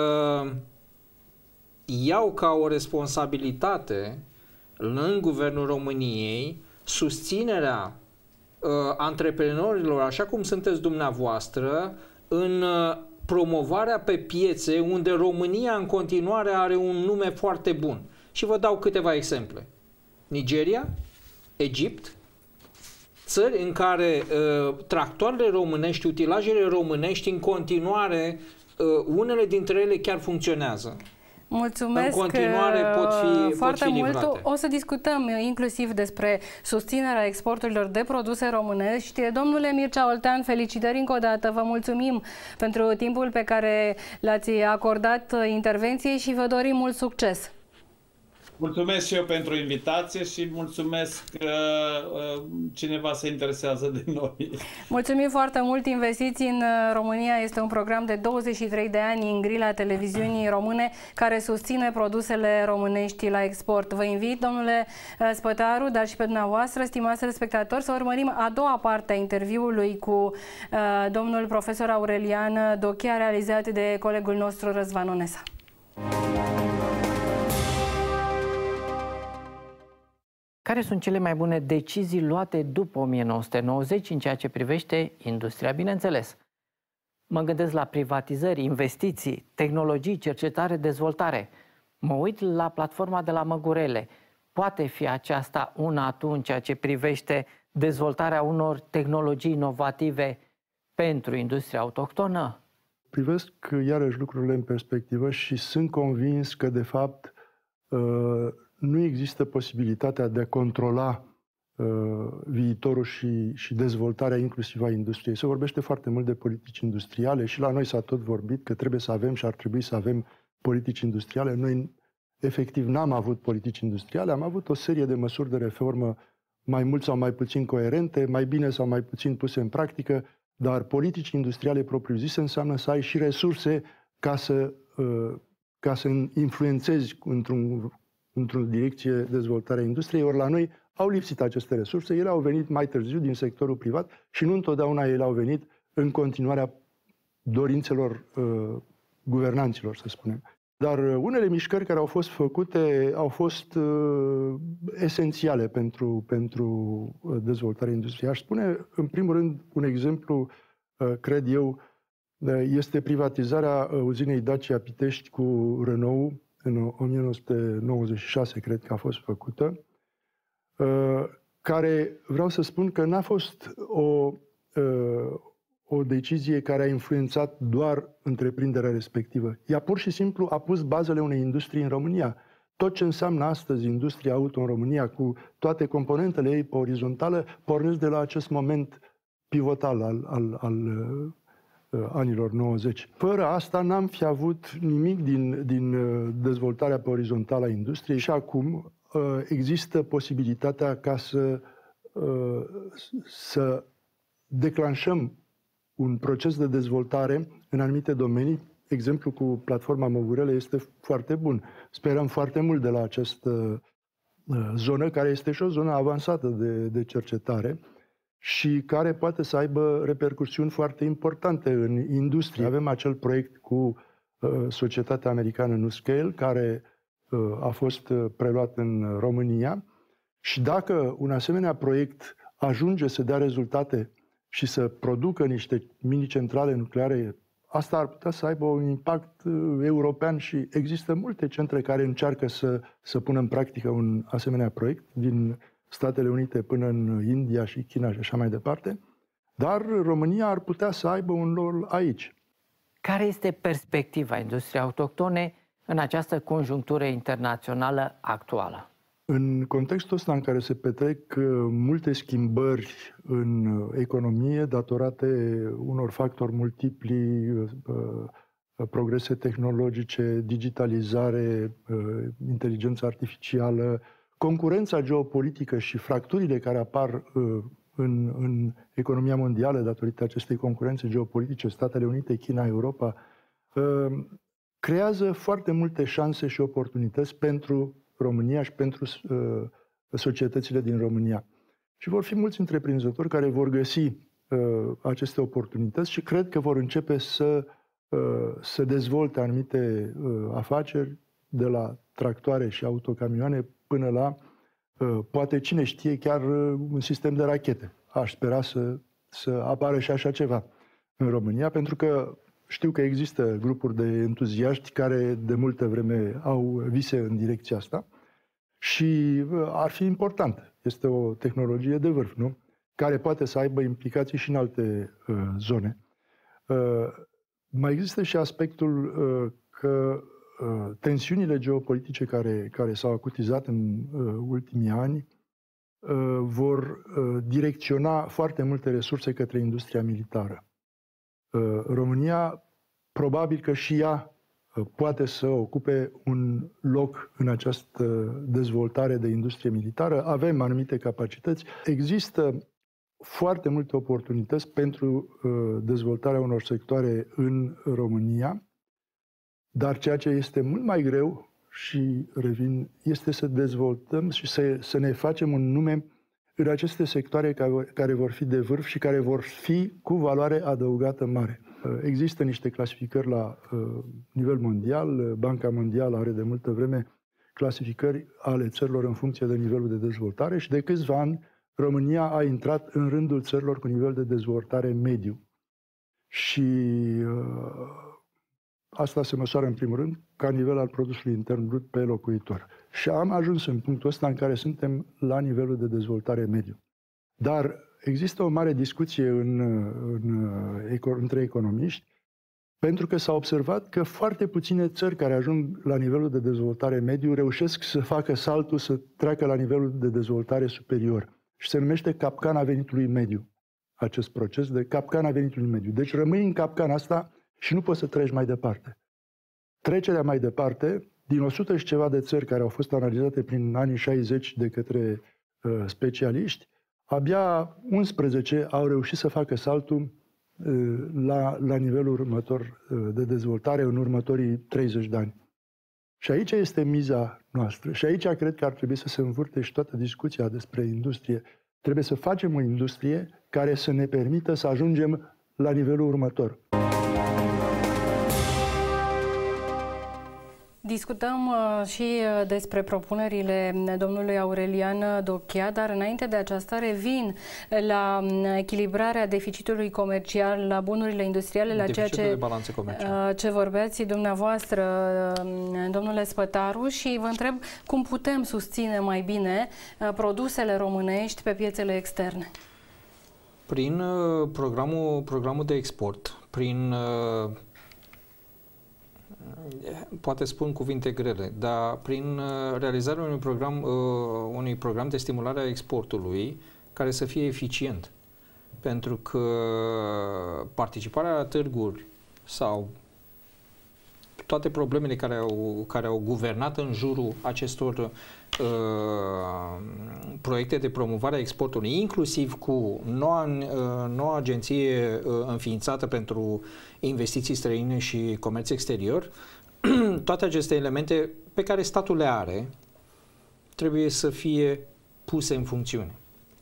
iau ca o responsabilitate în Guvernul României susținerea antreprenorilor, așa cum sunteți dumneavoastră, în promovarea pe piețe unde România în continuare are un nume foarte bun. Și vă dau câteva exemple. Nigeria, Egipt, țări în care tractoarele românești, utilajele românești, în continuare, unele dintre ele chiar funcționează. Mulțumesc în continuare foarte mult. livrate. O să discutăm inclusiv despre susținerea exporturilor de produse românești. Domnule Mircea Oltean, felicitări încă o dată. Vă mulțumim pentru timpul pe care l-ați acordat intervenției și vă dorim mult succes. Mulțumesc și eu pentru invitație și mulțumesc că cineva se interesează de noi. Mulțumim foarte mult. Investiții în România este un program de 23 de ani în grila televiziunii române care susține produsele românești la export. Vă invit, domnule Spătaru, dar și pe dumneavoastră, stimați telespectatori, să urmărim a doua parte a interviului cu domnul profesor Aurelian Dochea, realizat de colegul nostru Răzvan Onesa. Care sunt cele mai bune decizii luate după 1990 în ceea ce privește industria, bineînțeles? Mă gândesc la privatizări, investiții, tehnologii, cercetare, dezvoltare. Mă uit la platforma de la Măgurele. Poate fi aceasta una atunci în ceea ce privește dezvoltarea unor tehnologii inovative pentru industria autohtonă? Privesc iarăși lucrurile în perspectivă și sunt convins că, de fapt, nu există posibilitatea de a controla viitorul și dezvoltarea inclusiv a industriei. Se vorbește foarte mult de politici industriale și la noi s-a tot vorbit că trebuie să avem și ar trebui să avem politici industriale. Noi, efectiv, n-am avut politici industriale, am avut o serie de măsuri de reformă mai mult sau mai puțin coerente, mai bine sau mai puțin puse în practică, dar politici industriale propriu-zise înseamnă să ai și resurse ca să influențezi într-o direcție dezvoltarea industriei, ori la noi au lipsit aceste resurse, ele au venit mai târziu din sectorul privat și nu întotdeauna ele au venit în continuarea dorințelor guvernanților, să spunem. Dar unele mișcări care au fost făcute au fost esențiale pentru dezvoltarea industriei. Aș spune, în primul rând, un exemplu, cred eu, este privatizarea uzinei Dacia Pitești cu Renault în 1996, cred că a fost făcută, care, vreau să spun că n-a fost o decizie care a influențat doar întreprinderea respectivă. Ea pur și simplu a pus bazele unei industrii în România. Tot ce înseamnă astăzi industria auto în România, cu toate componentele ei pe orizontală, pornesc de la acest moment pivotal al anilor 90. Fără asta n-am fi avut nimic din dezvoltarea pe orizontală a industriei și acum există posibilitatea ca să declanșăm un proces de dezvoltare în anumite domenii. Exemplu cu platforma Măgurele este foarte bun. Sperăm foarte mult de la această zonă, care este și o zonă avansată de cercetare și care poate să aibă repercusiuni foarte importante în industrie. Avem acel proiect cu societatea americană NuScale, care a fost preluat în România și dacă un asemenea proiect ajunge să dea rezultate și să producă niște mini-centrale nucleare, asta ar putea să aibă un impact european și există multe centre care încearcă să pună în practică un asemenea proiect, din Statele Unite până în India și China și așa mai departe, dar România ar putea să aibă un rol aici. Care este perspectiva industriei autohtone în această conjunctură internațională actuală? În contextul ăsta în care se petrec multe schimbări în economie datorate unor factori multipli, progrese tehnologice, digitalizare, inteligență artificială, concurența geopolitică și fracturile care apar în economia mondială datorită acestei concurențe geopolitice, Statele Unite, China, Europa, creează foarte multe șanse și oportunități pentru România și pentru societățile din România. Și vor fi mulți întreprinzători care vor găsi aceste oportunități și cred că vor începe să dezvolte anumite afaceri, de la tractoare și autocamioane până la, poate cine știe, chiar un sistem de rachete. Aș spera să apară și așa ceva în România, pentru că știu că există grupuri de entuziaști care de multă vreme au vise în direcția asta și ar fi important. Este o tehnologie de vârf, nu? Care poate să aibă implicații și în alte zone. Mai există și aspectul că tensiunile geopolitice care s-au acutizat în ultimii ani vor direcționa foarte multe resurse către industria militară. România, probabil că și ea poate să ocupe un loc în această dezvoltare de industrie militară. Avem anumite capacități. Există foarte multe oportunități pentru dezvoltarea unor sectoare în România, dar ceea ce este mult mai greu, și revin, este să dezvoltăm și să ne facem un nume în aceste sectoare care vor fi de vârf și care vor fi cu valoare adăugată mare. Există niște clasificări la nivel mondial. Banca Mondială are de multă vreme clasificări ale țărilor în funcție de nivelul de dezvoltare și de câțiva ani România a intrat în rândul țărilor cu nivel de dezvoltare mediu. Și asta se măsoară în primul rând ca nivel al produsului intern brut pe locuitor. Și am ajuns în punctul ăsta în care suntem la nivelul de dezvoltare mediu. Dar există o mare discuție între economiști, pentru că s-a observat că foarte puține țări care ajung la nivelul de dezvoltare mediu reușesc să facă saltul să treacă la nivelul de dezvoltare superior. Și se numește capcana venitului mediu, acest proces de capcana venitului mediu. Deci rămâi în capcana asta și nu poți să treci mai departe. Trecerea mai departe, din 100 și ceva de țări care au fost analizate prin anii 60 de către specialiști, abia 11 au reușit să facă saltul la nivelul următor de dezvoltare în următorii 30 de ani. Și aici este miza noastră. Și aici cred că ar trebui să se învârte și toată discuția despre industrie. Trebuie să facem o industrie care să ne permită să ajungem la nivelul următor. Discutăm și despre propunerile domnului Aurelian Dochia, dar înainte de aceasta revin la echilibrarea deficitului comercial, la bunurile industriale, la ceea ce vorbeați dumneavoastră, domnule Spătaru, și vă întreb cum putem susține mai bine produsele românești pe piețele externe. Prin programul de export, prin poate spun cuvinte grele, dar prin realizarea unui program de stimulare a exportului care să fie eficient. Pentru că participarea la târguri sau toate problemele care au guvernat în jurul acestor proiecte de promovare a exportului, inclusiv cu noua agenție înființată pentru investiții străine și comerț exterior, toate aceste elemente pe care statul le are trebuie să fie puse în funcțiune.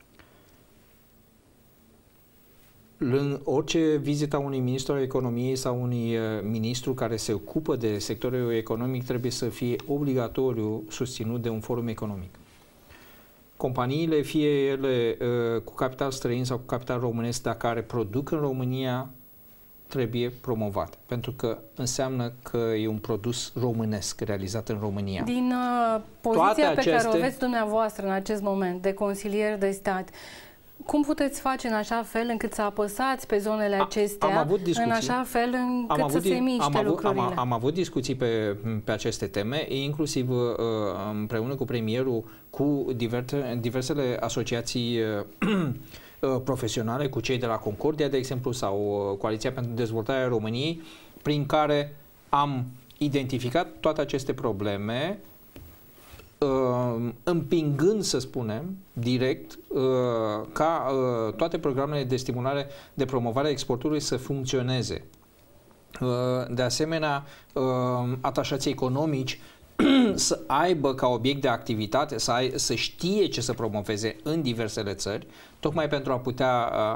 În orice vizită a unui ministru al economiei sau unui ministru care se ocupă de sectorul economic trebuie să fie obligatoriu susținut de un forum economic. Companiile, fie ele cu capital străin sau cu capital românesc, dacă care produc în România, trebuie promovate, pentru că înseamnă că e un produs românesc realizat în România. Din poziția pe care o aveți dumneavoastră în acest moment de consilier de stat, Cum puteți face în așa fel încât să apăsați pe zonele acestea, în așa fel încât să se miște lucrurile? Am avut discuții pe aceste teme, inclusiv împreună cu premierul, cu diversele asociații profesionale, cu cei de la Concordia, de exemplu, sau Coaliția pentru Dezvoltarea României, prin care am identificat toate aceste probleme, împingând, să spunem, direct, ca toate programele de stimulare, de promovare a exportului să funcționeze. De asemenea, atașații economici să aibă ca obiect de activitate, să știe ce să promoveze în diversele țări, tocmai pentru a putea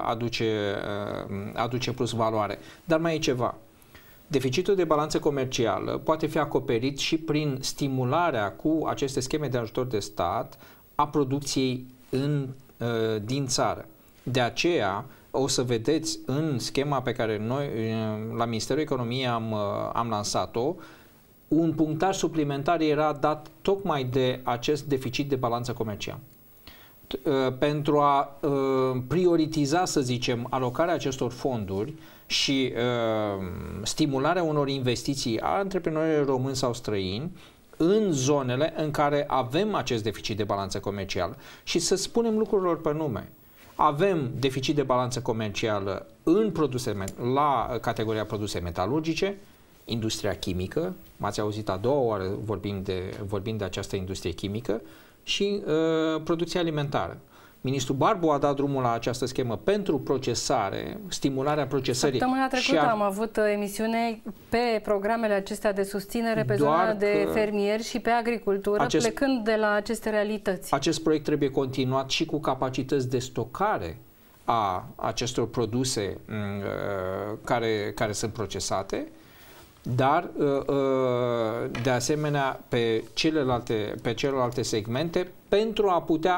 aduce plus valoare. Dar mai e ceva. Deficitul de balanță comercială poate fi acoperit și prin stimularea cu aceste scheme de ajutor de stat a producției din țară. De aceea o să vedeți în schema pe care noi la Ministerul Economiei am lansat-o, un punctaj suplimentar era dat tocmai de acest deficit de balanță comercială. Pentru a prioritiza, să zicem, alocarea acestor fonduri și stimularea unor investiții a antreprenorilor români sau străini în zonele în care avem acest deficit de balanță comercială. Și să spunem lucrurilor pe nume. Avem deficit de balanță comercială la categoria produse metalurgice, industria chimică, m-ați auzit a doua oară vorbind de această industrie chimică, și producția alimentară. Ministrul Barbu a dat drumul la această schemă pentru procesare, stimularea procesării. Săptămâna trecută am avut emisiune pe programele acestea de susținere pe zona de fermieri și pe agricultură, plecând de la aceste realități. Acest proiect trebuie continuat și cu capacități de stocare a acestor produse care sunt procesate, dar de asemenea pe celelalte segmente, pentru a putea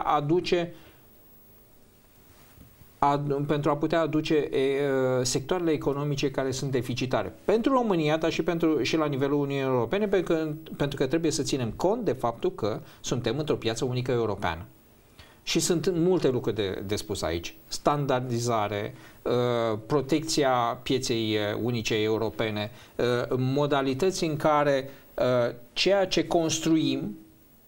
aduce sectoarele economice care sunt deficitare. Pentru România, dar și la nivelul Uniunii Europene, pentru că trebuie să ținem cont de faptul că suntem într-o piață unică europeană. Și sunt multe lucruri de spus aici. Standardizare, protecția pieței unice europene, modalități în care ceea ce construim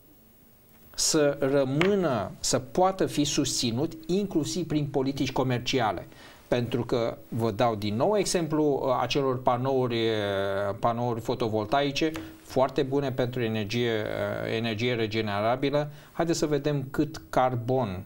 să poată fi susținut inclusiv prin politici comerciale. Pentru că vă dau din nou exemplu acelor panouri fotovoltaice foarte bune pentru energie regenerabilă. Haideți să vedem cât carbon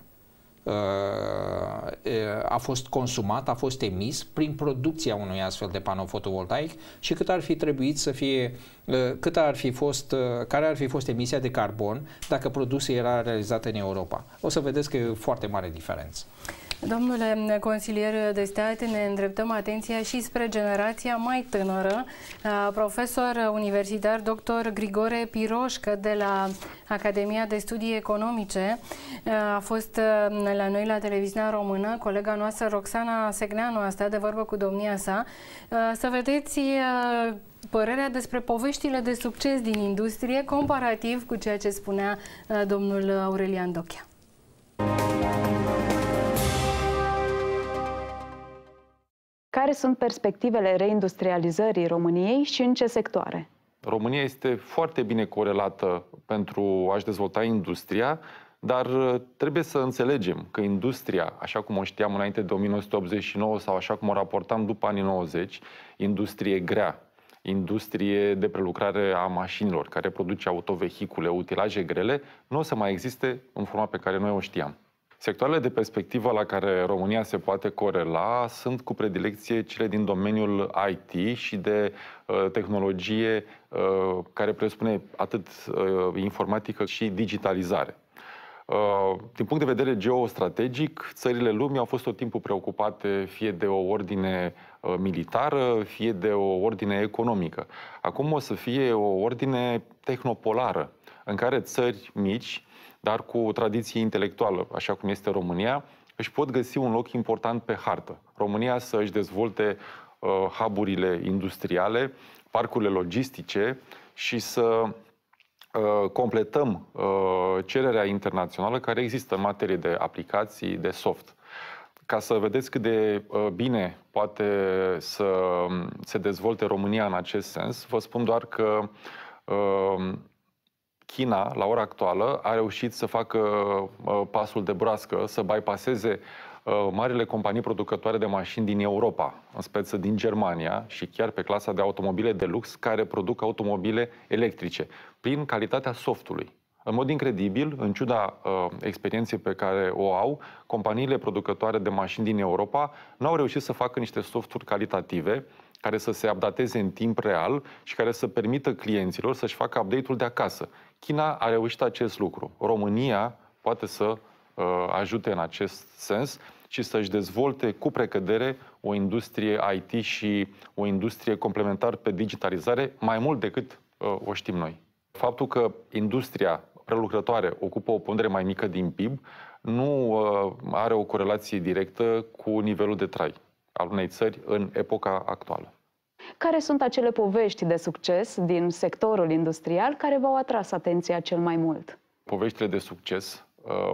a fost consumat, a fost emis prin producția unui astfel de panou fotovoltaic și cât ar fi trebuit să fie, care ar fi fost emisia de carbon dacă produsul era realizat în Europa. O să vedeți că e foarte mare diferență. Domnule consilier de stat, ne îndreptăm atenția și spre generația mai tânără. Profesor universitar dr. Grigore Piroșcă de la Academia de Studii Economice a fost la noi la televiziunea română. Colega noastră Roxana Segneanu a stat de vorbă cu domnia sa. Să vedeți părerea despre poveștile de succes din industrie comparativ cu ceea ce spunea domnul Aurelian Dochea. Care sunt perspectivele reindustrializării României și în ce sectoare? România este foarte bine corelată pentru a-și dezvolta industria, dar trebuie să înțelegem că industria, așa cum o știam înainte de 1989 sau așa cum o raportam după anii 90, industrie grea, industrie de prelucrare a mașinilor, care produce autovehicule, utilaje grele, nu o să mai existe în forma pe care noi o știam. Sectoarele de perspectivă la care România se poate corela sunt cu predilecție cele din domeniul IT și de tehnologie care presupune atât informatică și digitalizare. Din punct de vedere geostrategic, țările lumii au fost tot timpul preocupate fie de o ordine militară, fie de o ordine economică. Acum o să fie o ordine tehnopolară, în care țări mici, dar cu tradiție intelectuală, așa cum este România, își pot găsi un loc important pe hartă. România să își dezvolte hub-urile industriale, parcurile logistice și să completăm cererea internațională care există în materie de aplicații, de soft. Ca să vedeți cât de bine poate să se dezvolte România în acest sens, vă spun doar că China, la ora actuală, a reușit să facă pasul de broască, să bypasseze marile companii producătoare de mașini din Europa, în speță din Germania și chiar pe clasa de automobile de lux, care produc automobile electrice, prin calitatea softului. În mod incredibil, în ciuda experienței pe care o au, companiile producătoare de mașini din Europa nu au reușit să facă niște softuri calitative care să se updateze în timp real și care să permită clienților să-și facă update-ul de acasă. China a reușit acest lucru. România poate să ajute în acest sens și să-și dezvolte cu precădere o industrie IT și o industrie complementară pe digitalizare mai mult decât o știm noi. Faptul că industria prelucrătoare ocupă o pondere mai mică din PIB nu are o corelație directă cu nivelul de trai al unei țări în epoca actuală. Care sunt acele povești de succes din sectorul industrial care v-au atras atenția cel mai mult? Poveștile de succes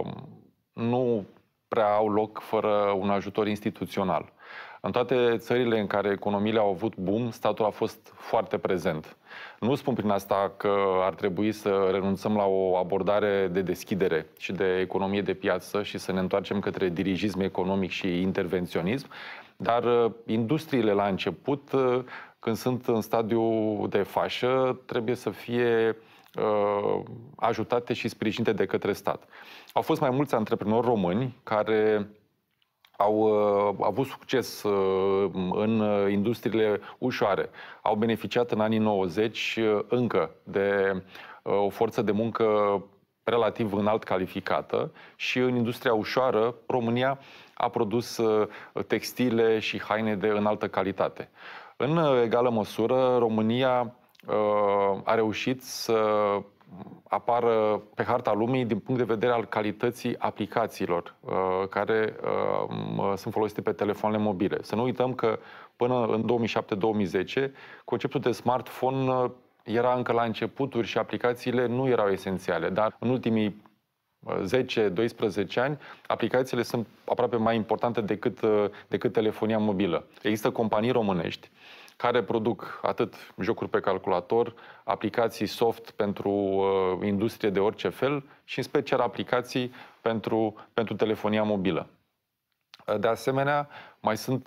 nu prea au loc fără un ajutor instituțional. În toate țările în care economiile au avut boom, statul a fost foarte prezent. Nu spun prin asta că ar trebui să renunțăm la o abordare de deschidere și de economie de piață și să ne întoarcem către dirigism economic și intervenționism, dar industriile la început, când sunt în stadiu de fașă, trebuie să fie ajutate și sprijinite de către stat. Au fost mai mulți antreprenori români care au avut succes în industriile ușoare. Au beneficiat în anii 90 încă de o forță de muncă relativ înalt calificată și în industria ușoară România a produs textile și haine de înaltă calitate. În egală măsură, România a reușit să apară pe harta lumii din punct de vedere al calității aplicațiilor care sunt folosite pe telefoanele mobile. Să nu uităm că până în 2007-2010 conceptul de smartphone era încă la începuturi și aplicațiile nu erau esențiale, dar în ultimii 10-12 ani, aplicațiile sunt aproape mai importante decât telefonia mobilă. Există companii românești care produc atât jocuri pe calculator, aplicații soft pentru industrie de orice fel și în special aplicații pentru telefonia mobilă. De asemenea, mai sunt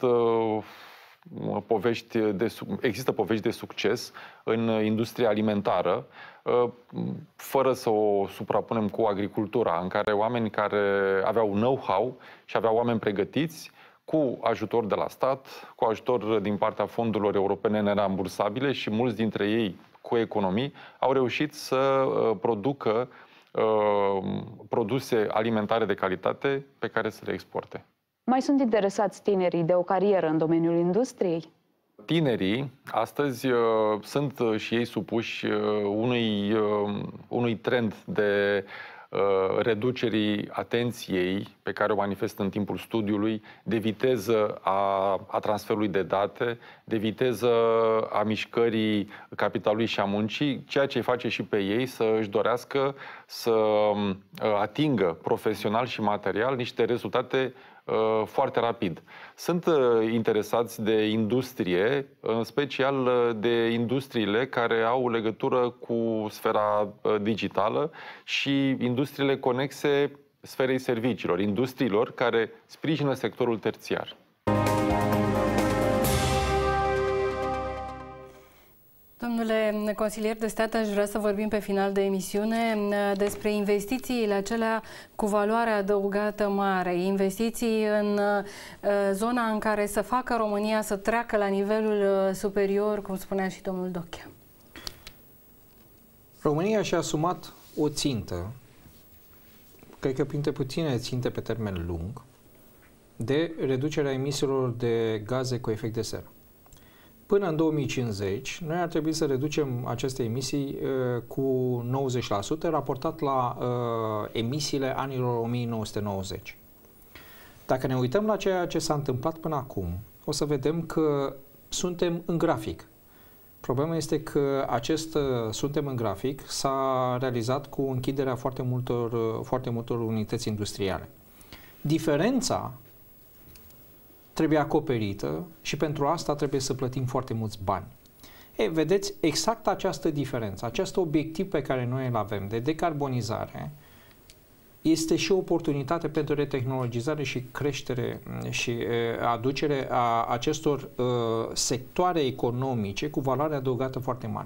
există povești de succes în industria alimentară, fără să o suprapunem cu agricultura, în care oameni care aveau know-how și aveau oameni pregătiți, cu ajutor de la stat, cu ajutor din partea fondurilor europene nerambursabile și mulți dintre ei cu economii, au reușit să producă produse alimentare de calitate pe care să le exporte. Mai sunt interesați tinerii de o carieră în domeniul industriei? Tinerii astăzi sunt și ei supuși unui trend de reducerii atenției pe care o manifestă în timpul studiului, de viteză a transferului de date, de viteză a mișcării capitalului și a muncii, ceea ce îi face și pe ei să își dorească să atingă profesional și material niște rezultate foarte rapid. Sunt interesați de industrie, în special de industriile care au legătură cu sfera digitală și industriile conexe sferei serviciilor, industriilor care sprijină sectorul terțiar. Domnule consilier de stat, aș vrea să vorbim pe final de emisiune despre investițiile acelea cu valoare adăugată mare, investiții în zona în care să facă România să treacă la nivelul superior, cum spunea și domnul Dochea. România și-a asumat o țintă, cred că printre puține ținte pe termen lung, de reducerea emisiilor de gaze cu efect de seră. Până în 2050, noi ar trebui să reducem aceste emisii cu 90%, raportat la emisiile anilor 1990. Dacă ne uităm la ceea ce s-a întâmplat până acum, o să vedem că suntem în grafic. Problema este că suntem în grafic s-a realizat cu închiderea foarte multor unități industriale. Diferența trebuie acoperită și pentru asta trebuie să plătim foarte mulți bani. Vedeți, exact această diferență, acest obiectiv pe care noi îl avem de decarbonizare este și o oportunitate pentru retehnologizare și creștere și aducere a acestor sectoare economice cu valoare adăugată foarte mare.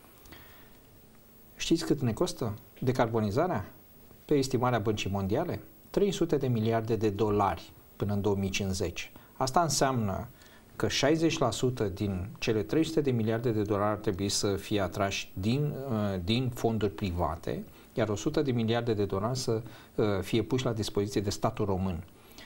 Știți cât ne costă decarbonizarea? Pe estimarea Băncii Mondiale, 300 de miliarde de dolari până în 2050. Asta înseamnă că 60% din cele 300 de miliarde de dolari ar trebui să fie atrași din fonduri private, iar 100 de miliarde de dolari să fie puși la dispoziție de statul român.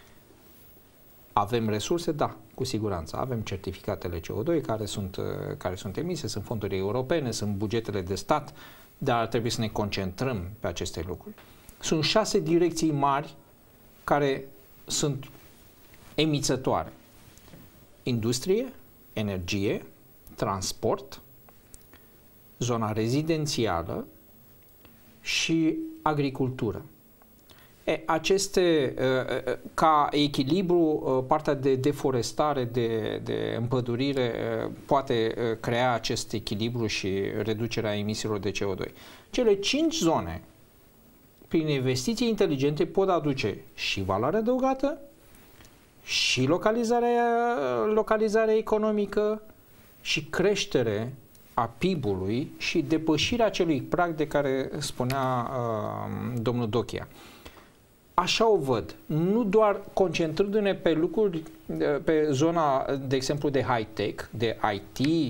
Avem resurse? Da, cu siguranță. Avem certificatele CO2 care sunt emise, sunt fonduri europene, sunt bugetele de stat, dar ar trebui să ne concentrăm pe aceste lucruri. Sunt 6 direcții mari care sunt emițătoare. Industrie, energie, transport, zona rezidențială și agricultură. Aceste, ca echilibru, partea de deforestare, de împădurire, poate crea acest echilibru și reducerea emisiilor de CO2. Cele 5 zone, prin investiții inteligente, pot aduce și valoare adăugată, și localizarea economică, și creștere a PIB-ului și depășirea acelui prag de care spunea domnul Dochia. Așa o văd, nu doar concentrându-ne pe lucruri, pe zona, de exemplu, de high-tech, de IT,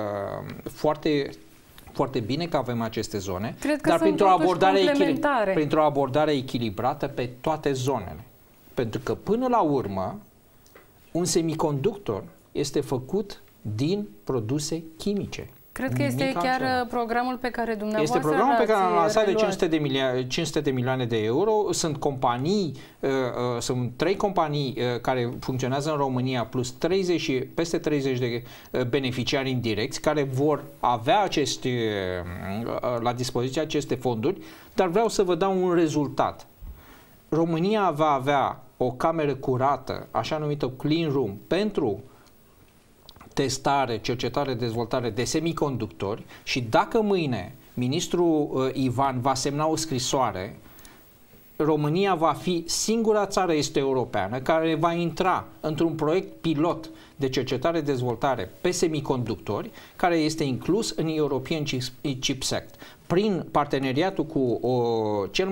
foarte bine că avem aceste zone, dar printr-o abordare echilibrată pe toate zonele. Pentru că, până la urmă, un semiconductor este făcut din produse chimice. Cred că este chiar programul pe care dumneavoastră este programul pe care l-am lansat de 500 de milioane de euro. Sunt companii, sunt 3 companii care funcționează în România, plus peste 30 de beneficiari indirecți care vor avea la dispoziție aceste fonduri, dar vreau să vă dau un rezultat. România va avea o cameră curată, așa numită clean room, pentru testare, cercetare, dezvoltare de semiconductori și dacă mâine ministrul Ivan va semna o scrisoare, România va fi singura țară est-europeană care va intra într-un proiect pilot de cercetare-dezvoltare pe semiconductori, care este inclus în European Chips Act. Prin parteneriatul cu cea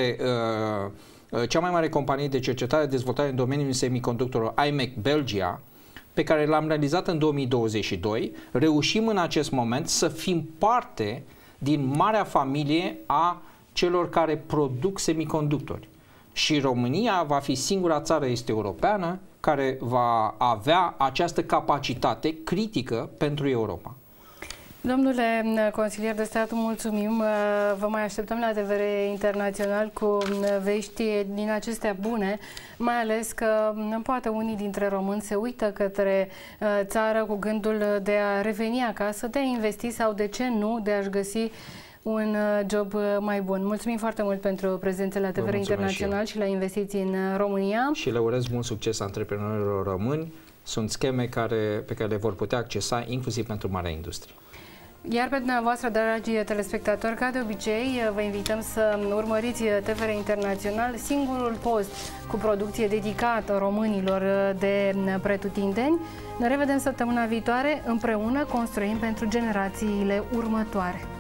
mai mare companie de cercetare-dezvoltare în domeniul semiconductorilor, IMEC Belgia, pe care l-am realizat în 2022, reușim în acest moment să fim parte din marea familie a celor care produc semiconductori. Și România va fi singura țară est-europeană care va avea această capacitate critică pentru Europa. Domnule consilier de stat, mulțumim. Vă mai așteptăm la TVR Internațional cu vești din acestea bune, mai ales că poate unii dintre români se uită către țară cu gândul de a reveni acasă, de a investi sau, de ce nu, de a-și găsi un job mai bun. Mulțumim foarte mult pentru prezența la TVR Internațional și la investiții în România. Și le urez mult succes antreprenorilor români. Sunt scheme pe care le vor putea accesa inclusiv pentru marea industrie. Iar pe dumneavoastră, dragi telespectatori, ca de obicei, vă invităm să urmăriți TVR Internațional, singurul post cu producție dedicată românilor de pretutindeni. Ne revedem săptămâna viitoare, împreună construim pentru generațiile următoare.